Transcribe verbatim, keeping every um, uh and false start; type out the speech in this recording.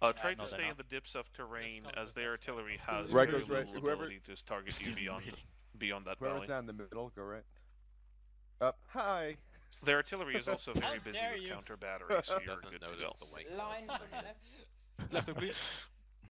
Uh, try no, to stay they're in the dips of terrain, as their artillery has Right very goes right. little Whoever- ability to target you beyond beyond that Whoever's valley. down in the middle, go right. Up. Hi. Their artillery is also very How busy dare with you. counter batteries, so you're Doesn't good to go. notice the white Line clouds from overhead. left. Left, please.